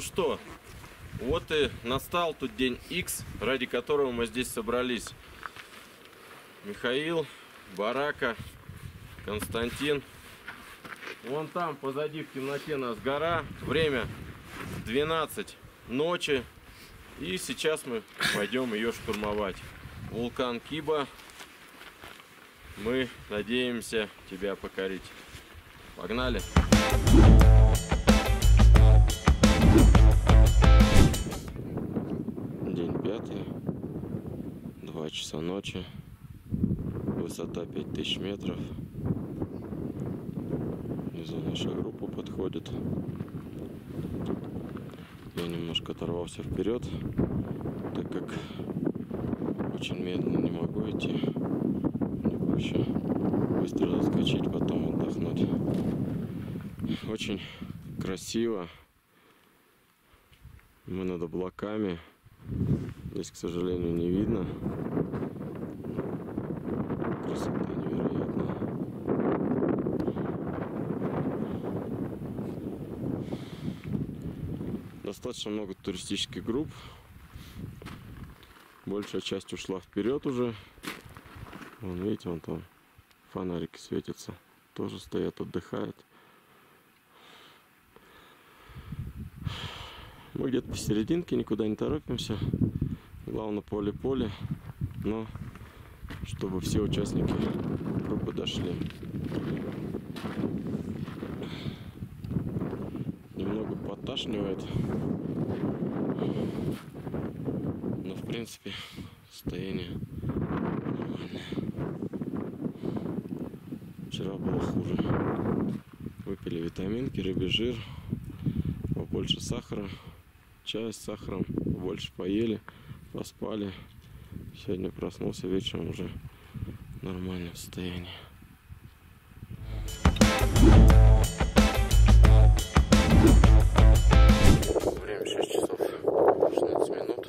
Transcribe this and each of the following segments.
Ну что, вот и настал тот день X, ради которого мы здесь собрались. Михаил, Барака, Константин. Вон там позади в темноте нас гора. Время 12 ночи. И сейчас мы пойдем ее штурмовать. Вулкан Киба. Мы надеемся тебя покорить. Погнали! День 5, 2 часа ночи, высота 5000 метров. Внизу наша группа подходит. Я немножко оторвался вперед, так как очень медленно не могу идти. Мне проще быстро заскочить, потом отдохнуть. Очень красиво. Мы над облаками. Здесь, к сожалению, не видно. Красота невероятная. Достаточно много туристических групп. Большая часть ушла вперед уже. Вон, видите, вон там фонарики светятся. Тоже стоят, отдыхают. Мы где-то посерединке, никуда не торопимся. Главное поле-поле. Но чтобы все участники группы дошли. Немного подташнивает. Но в принципе состояние нормальное. Вчера было хуже. Выпили витаминки, рыбий жир, побольше сахара. Чай с сахаром, больше поели, поспали. Сегодня проснулся вечером уже в нормальном состоянии. Время 6 часов 16 минут.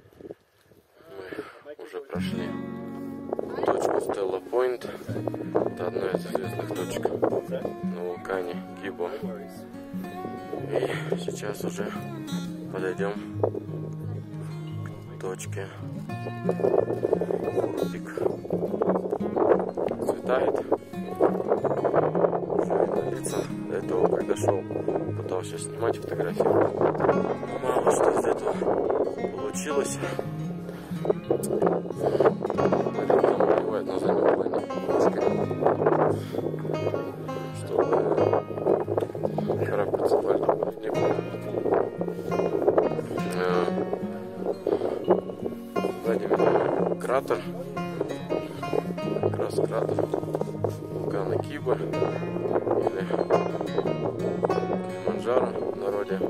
Мы уже прошли точку Стелла Пойнт. Это одна из известных точек на вулкане Киба. И сейчас уже подойдем к точке Рубик. Светает. Уже видно лица. До этого, когда шел, пытался снимать, фотографировать. Но мало что из этого получилось. Там убивает на заднем плане. Чтобы характериться пальцем не было. Сзади видно кратер, как раз кратер вулкана Киба или Килиманджаро в народе.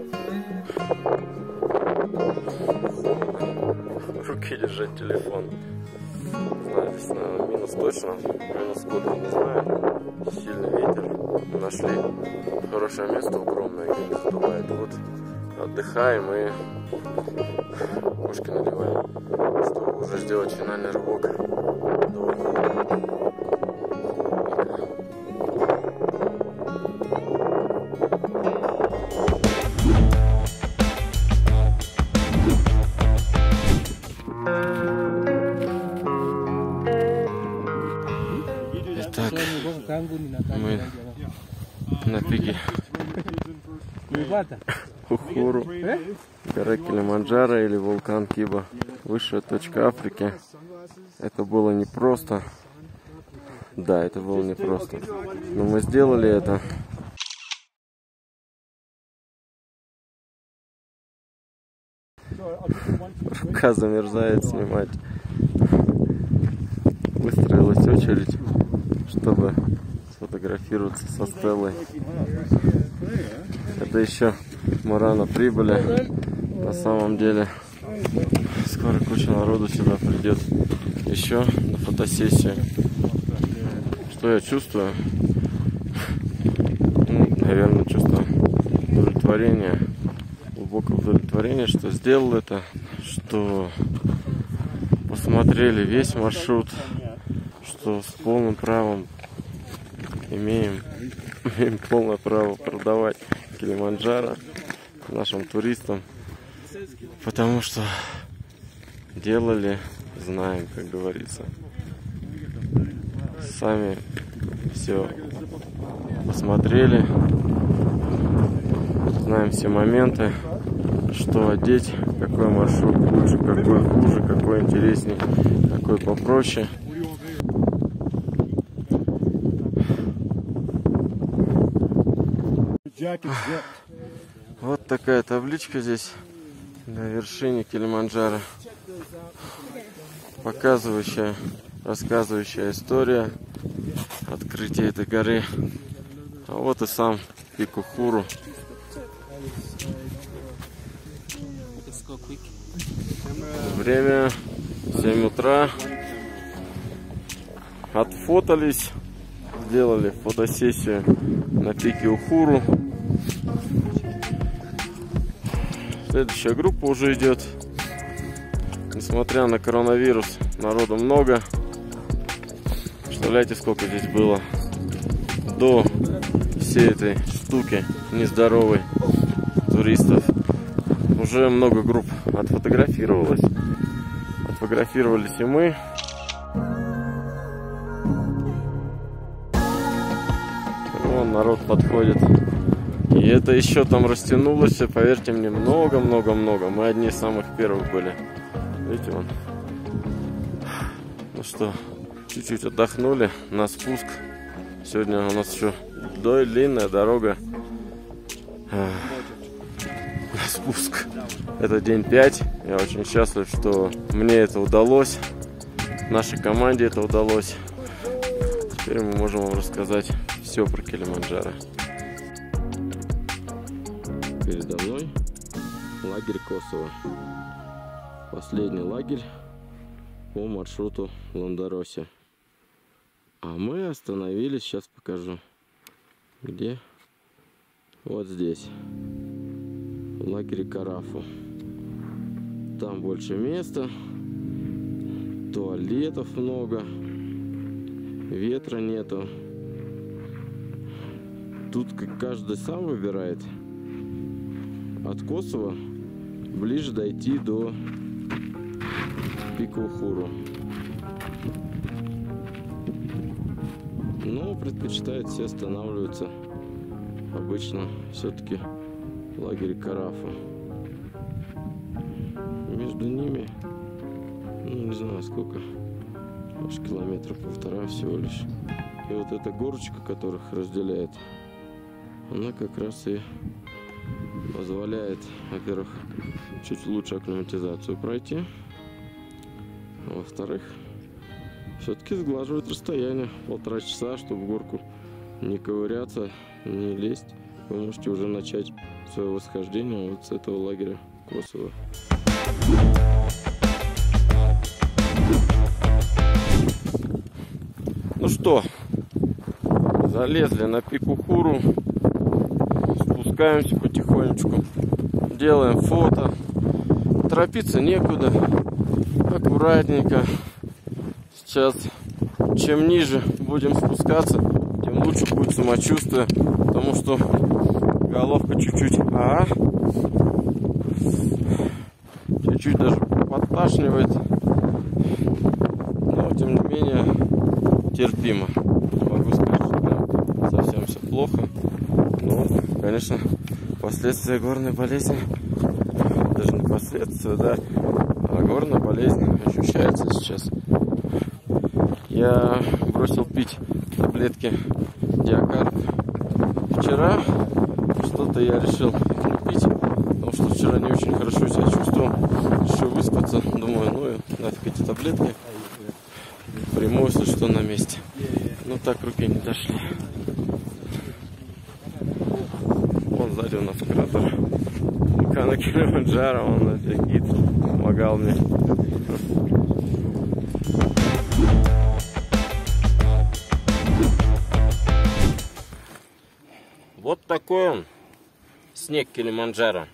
В руке держать телефон. Не знаю, здесь, наверное, минус точно, минус сколько, не знаю. Сильный ветер. Нашли хорошее место укромное, где не задувает. Вот отдыхаем и ушки надеваем, чтобы уже сделать финальный рывок до Итак, мы на пике Ухуру, гора Килиманджаро или вулкан Киба, высшая точка Африки. Это было непросто. Да, это было непросто. Но мы сделали это. Рука замерзает снимать. Выстроилась очередь, чтобы сфотографироваться со Стеллой. Это еще мы рано прибыли. На самом деле скоро куча народу сюда придет еще на фотосессию. Что я чувствую? Ну, наверное, чувство удовлетворения, глубокого удовлетворения, что сделал это, что посмотрели весь маршрут, что с полным правом имеем полное право продавать Килиманджаро. нашим туристам, потому что делали, знаем, как говорится. Сами все посмотрели, знаем все моменты, что одеть, какой маршрут лучше, какой хуже, какой интересней, какой попроще. Вот такая табличка здесь на вершине Килиманджаро, показывающая, рассказывающая история открытия этой горы. А вот и сам пик Ухуру. Время 7 утра. Отфотались, сделали фотосессию на пике Ухуру. Следующая группа уже идет. Несмотря на коронавирус, народу много. Представляете, сколько здесь было до всей этой штуки нездоровой туристов. Уже много групп отфотографировалось. Отфотографировались и мы. Вон народ подходит. И это еще там растянулось, поверьте мне, много-много-много. Мы одни из самых первых были. Видите, вон. Ну что, чуть-чуть отдохнули на спуск. Сегодня у нас еще длинная дорога на спуск. Это день 5. Я очень счастлив, что мне это удалось. Нашей команде это удалось. Теперь мы можем вам рассказать все про Килиманджаро. Передо мной лагерь Косово. Последний лагерь по маршруту Ландароси. А мы остановились, сейчас покажу. Где? Вот здесь. В лагере Карафу. Там больше места. Туалетов много. Ветра нету. Тут каждый сам выбирает. От Косово ближе дойти до пика Ухуру. Но предпочитают все останавливаться обычно все-таки в лагере Карафа. Между ними, ну не знаю сколько, может километра 1,5 всего лишь. И вот эта горочка, которых разделяет, она как раз и позволяет, во-первых, чуть лучше акклиматизацию пройти, а во-вторых, все-таки сглаживает расстояние 1,5 часа, чтобы в горку не ковыряться, не лезть. Вы можете уже начать свое восхождение вот с этого лагеря Косово. Ну что, залезли на пик Ухуру, спускаемся потихонечку, делаем фото, торопиться некуда, аккуратненько. Сейчас, чем ниже будем спускаться, тем лучше будет самочувствие, потому что головка чуть-чуть, чуть-чуть даже подташнивает, но тем не менее терпимо. Могу сказать, что прям совсем все плохо, но, конечно, последствия горной болезни, даже не последствия, да, а горная болезнь ощущается сейчас. Я бросил пить таблетки Диакард вчера. Что-то я решил не пить, потому что вчера не очень хорошо себя чувствовал. Решил выспаться. Думаю, ну и нафиг эти таблетки. Приму, если что, на месте. Но так руки не дошли. Вон сзади у нас кратер вулкана Килиманджаро. Он офигит, помогал мне. Вот такой он, снег Килиманджаро.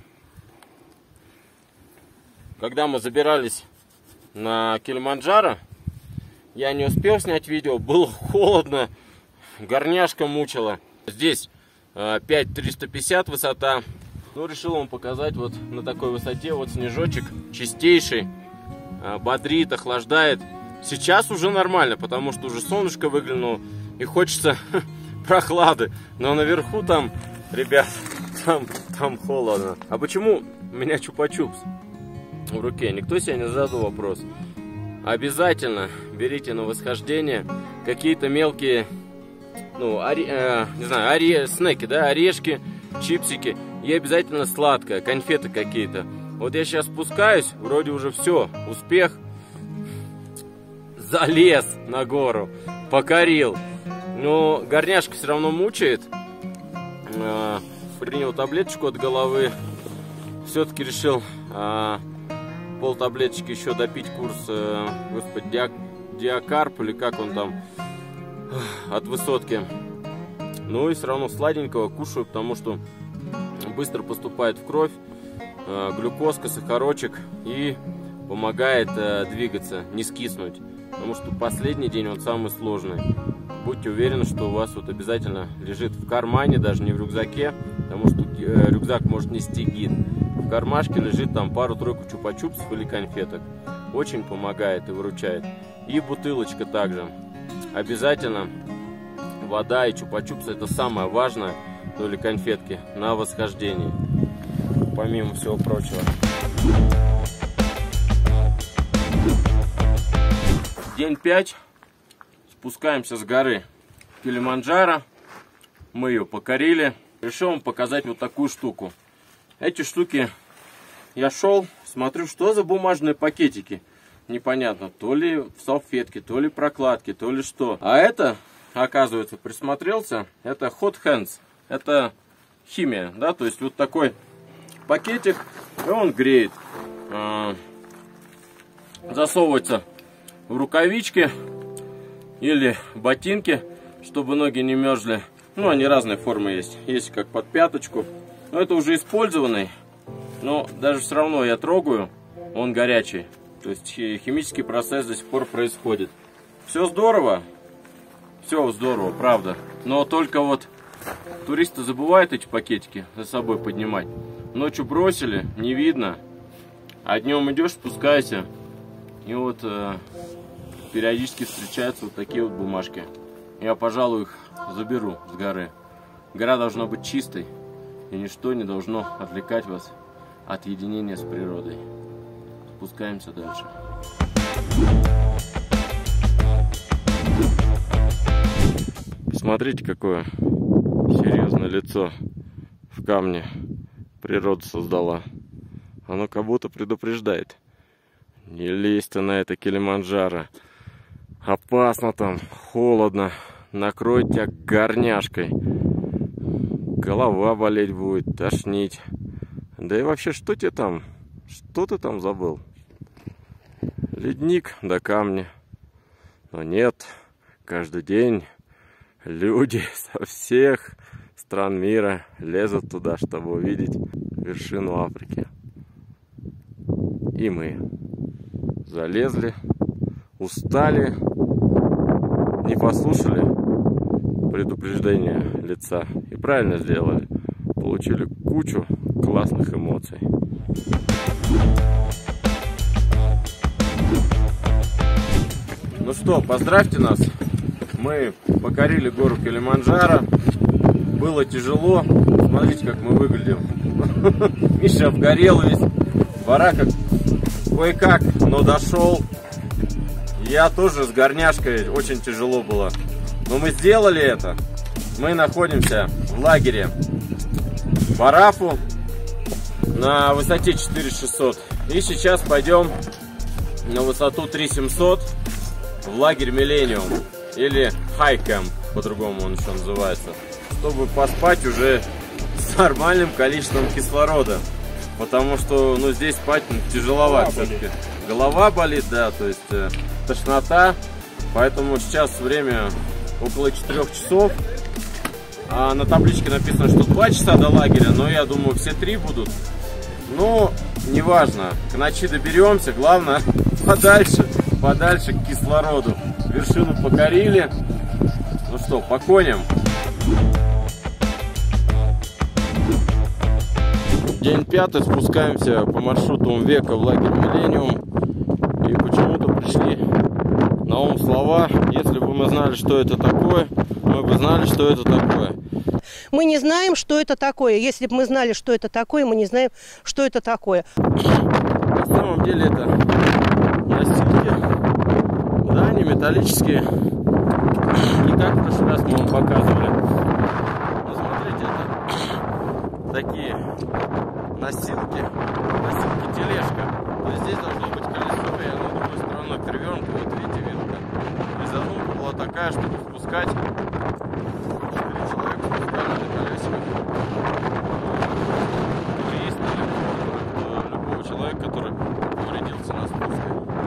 Когда мы забирались на Килиманджаро, я не успел снять видео, было холодно, горняшка мучила. Здесь 5350 высота, Ну, решил вам показать вот на такой высоте. Вот снежочек чистейший, бодрит, охлаждает. Сейчас уже нормально, потому что уже солнышко выглянуло и хочется прохлады. Но наверху там, ребят, там холодно. А почему у меня чупа-чупс в руке? Никто себе не задал вопрос. Обязательно берите на восхождение какие-то мелкие, ну, не знаю, снеки, да, орешки, чипсики. И обязательно сладкое, конфеты какие-то. Вот я сейчас спускаюсь, вроде уже все, успех. Залез на гору, покорил. Но горняшка все равно мучает. Принял таблеточку от головы. Все-таки решил пол таблеточки еще допить курс, господи, диакарп или как он там, от высотки. Ну и все равно сладенького кушаю, потому что быстро поступает в кровь глюкозка, сахарочек и помогает двигаться, не скиснуть. Потому что последний день он самый сложный. Будьте уверены, что у вас вот обязательно лежит в кармане, даже не в рюкзаке, потому что рюкзак может нести гид. В кармашке лежит там пару-тройку чупа-чупсов или конфеток. Очень помогает и выручает. И бутылочка также. Обязательно вода и чупа-чупсы — это самое важное, ну или конфетки, на восхождении. Помимо всего прочего. День 5. Спускаемся с горы Килиманджаро. Мы ее покорили. Решил вам показать вот такую штуку. Эти штуки я шел, смотрю, что за бумажные пакетики. Непонятно, то ли в салфетке, то ли прокладки, то ли что. А это, оказывается, присмотрелся, это hot hands. Это химия, да, то есть вот такой пакетик, и он греет. Засовывается в рукавички или ботинки, чтобы ноги не мерзли. Ну, они разной формы есть. Есть как под пяточку. Но это уже использованный. Но даже все равно я трогаю, он горячий. То есть химический процесс до сих пор происходит. Все здорово. Все здорово, правда. Но только вот туристы забывают эти пакетики за собой поднимать. Ночью бросили, не видно. А днем идешь, спускайся. И вот периодически встречаются вот такие вот бумажки. Я, пожалуй, их заберу с горы. Гора должна быть чистой, и ничто не должно отвлекать вас от единения с природой. Спускаемся дальше. Смотрите, какое серьезное лицо в камне природа создала. Оно как будто предупреждает: не лезь ты на это Килиманджаро. Опасно там, холодно, накроет тебя горняшкой. Голова болеть будет, тошнить. Да и вообще, что тебе там? Что ты там забыл? Ледник да камни. Но нет, каждый день люди со всех стран мира лезут туда, чтобы увидеть вершину Африки. И мы залезли, устали, не послушали предупреждения лица и правильно сделали. Получили кучу классных эмоций. Ну что, поздравьте нас. Мы покорили гору Килиманджаро. Было тяжело. Смотрите, как мы выглядим. Миша обгорел весь. Барак кое-как, но дошел. Я тоже с горняшкой, очень тяжело было. Но мы сделали это. Мы находимся в лагере Барафу на высоте 4600. И сейчас пойдем на высоту 3700 в лагерь Миллениум. Или High Camp, по-другому он еще называется. Чтобы поспать уже с нормальным количеством кислорода. Потому что, ну, здесь спать тяжеловато все-таки. Голова болит, да, то есть тошнота. Поэтому сейчас время около 4 часов. А на табличке написано, что 2 часа до лагеря, но я думаю, все 3 будут. Ну, неважно, к ночи доберемся, главное подальше к кислороду. Вершину покорили. Ну что, по коням. День 5, спускаемся по маршруту Века в лагерь Миллениум. И почему-то пришли на ум слова: если бы мы знали, что это такое, мы бы знали, что это такое. Мы не знаем, что это такое. Если бы мы знали, что это такое, мы не знаем, что это такое. На самом деле это носилки, да, они металлические. И как в прошлый раз мы вам показывали. Ну, смотрите, это такие носилки тележка. То есть здесь должно быть колесо, и оно другой стороной перевернуто. Вот видите, вилка. И задумка была такая, чтобы спускать 4 человека спускали на колесиках. Турист или любого человека, который повредился на спуске.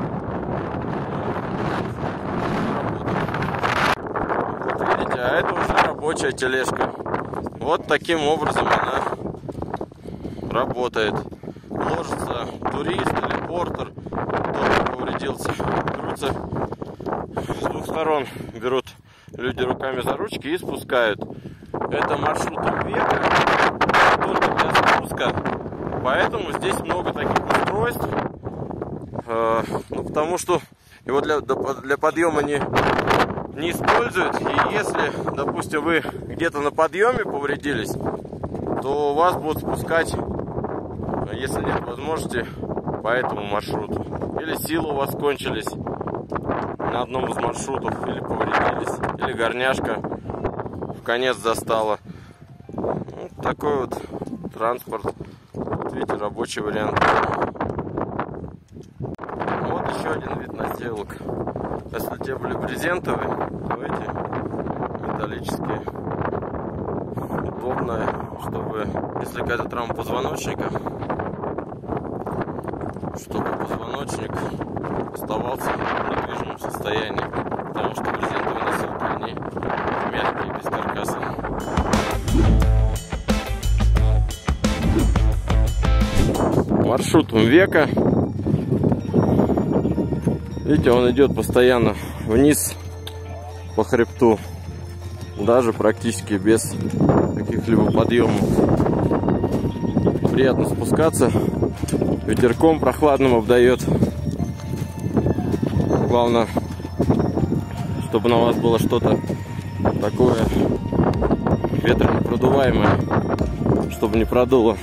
Вот видите, а это уже рабочая тележка. Вот таким образом она работает. Ложится турист или портер, который повредился. Берутся с двух сторон, берут люди руками за ручки и спускают. Это маршрут Века, только для спуска. Поэтому здесь много таких устройств. Ну, потому что его для подъема не используют. И если, допустим, вы где-то на подъеме повредились, то вас будут спускать, если нет возможности, по этому маршруту. Или силы у вас кончились на одном из маршрутов, или повредились, или горняшка в конец застала. Вот такой вот транспорт. Вот видите, рабочий вариант. Вот еще один вид носилок. Если те были брезентовые, то эти металлические. Удобно, чтобы, если какая-то травма позвоночника, чтобы позвоночник оставался в недвижимом состоянии, потому что брезентовые носилки, они мягкие, без каркаса. Маршрут Века. Видите, он идет постоянно вниз по хребту, даже практически без каких-либо подъемов. Приятно спускаться, ветерком прохладным обдает. Главное, чтобы на вас было что-то такое ветропродуваемое, чтобы не продуло.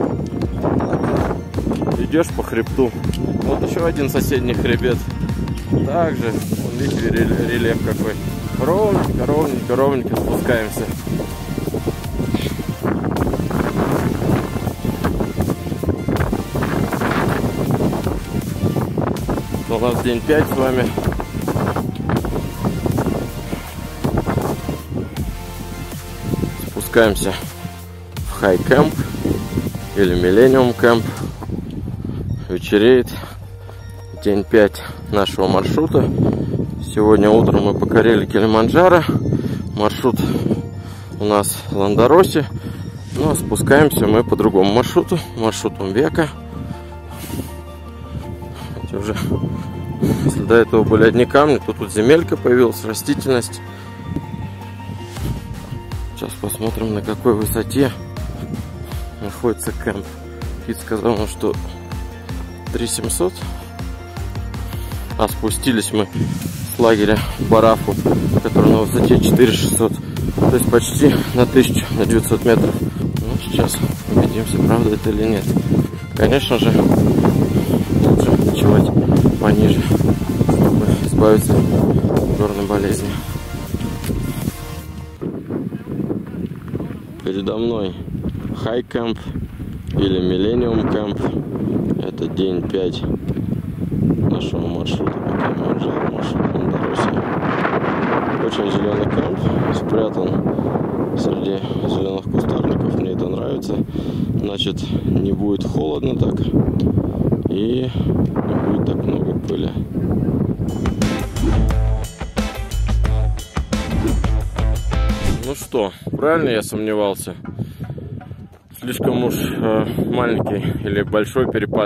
Идешь по хребту. Вот еще один соседний хребет. Также, вон, видите, рельеф какой. Ровненько, ровненько, ровненько спускаемся. У нас день 5 с вами. Спускаемся в Хай Кэмп или Миллениум Кэмп. Вечереет. День 5 нашего маршрута. Сегодня утром мы покорили Килиманджаро. Маршрут у нас Ландороси. Ну а спускаемся мы по другому маршруту. Маршруту Века. Уже, если до этого были одни камни, то тут земелька появилась, растительность. Сейчас посмотрим, на какой высоте находится кемп. Кит сказал, что 3700. А спустились мы с лагеря в Барафу, который на высоте 4600. То есть почти на 1000, на 900 метров. Ну, сейчас убедимся, правда это или нет. Конечно же, лучше ночевать пониже, чтобы избавиться от горной болезни. Передо мной Хай Кэмп или Миллениум Кэмп. Это день 5 нашего маршрута по Килиманджаро, маршрут Ландороси. Очень зеленый кэмп, спрятан среди зеленых кустарников. Мне это нравится. Значит, не будет холодно так и не будет так много пыли. Ну что, правильно я сомневался? Слишком уж маленький или большой перепад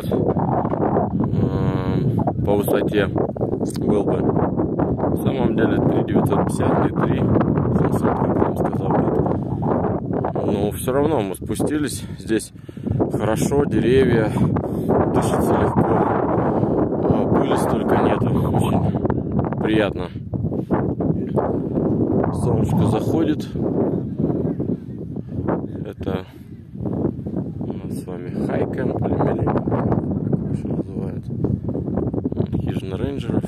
по высоте был бы. На самом деле 3950 и 3700, как я вам сказал. Но все равно мы спустились. Здесь хорошо, деревья, дышится легко. Пыли столько нету, очень приятно. Солнышко заходит. Это у нас с вами хайкэмп или миленький, как еще называют. Хижина рейнджеров.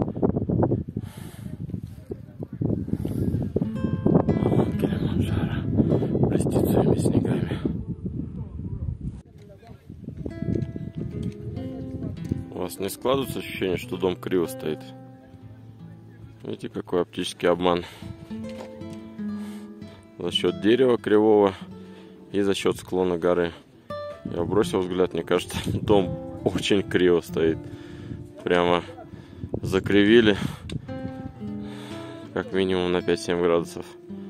Килиманджаро блестит своими снегами. У вас не складывается ощущение, что дом криво стоит? Видите, какой оптический обман? За счет дерева кривого и за счет склона горы. Я бросил взгляд, мне кажется, дом очень криво стоит. Прямо закривили как минимум на 5-7 градусов.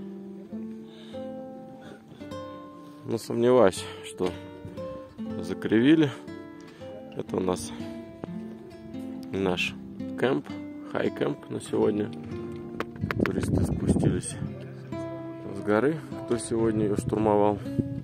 Но сомневаюсь, что закривили. Это у нас наш кемп, хай-кемп на сегодня. Туристы спустились с горы, кто сегодня ее штурмовал.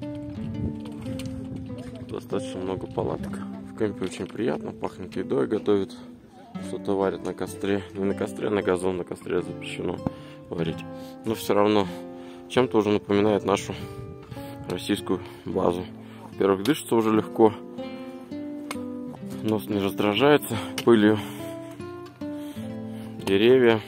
Достаточно много палаток. В кемпе очень приятно, пахнет едой, готовят, что-то варят на костре. Не на костре, а на газон. На костре запрещено варить. Но все равно чем-то уже напоминает нашу российскую базу. Во-первых, дышится уже легко, нос не раздражается пылью, деревья.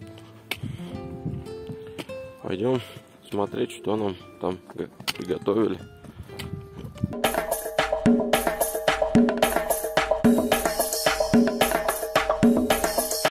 Пойдем смотреть, что нам там приготовили.